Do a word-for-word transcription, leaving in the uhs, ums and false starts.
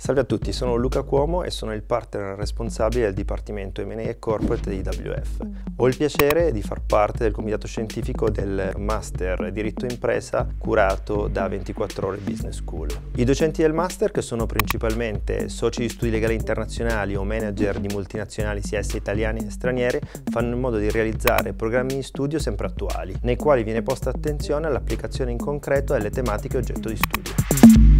Salve a tutti, sono Luca Cuomo e sono il partner responsabile del Dipartimento M and A e Corporate di I W F. Ho il piacere di far parte del comitato scientifico del Master Diritto Impresa curato da ventiquattro ore Business School. I docenti del Master, che sono principalmente soci di studi legali internazionali o manager di multinazionali sia esse italiane che straniere, fanno in modo di realizzare programmi di studio sempre attuali, nei quali viene posta attenzione all'applicazione in concreto delle tematiche oggetto di studio.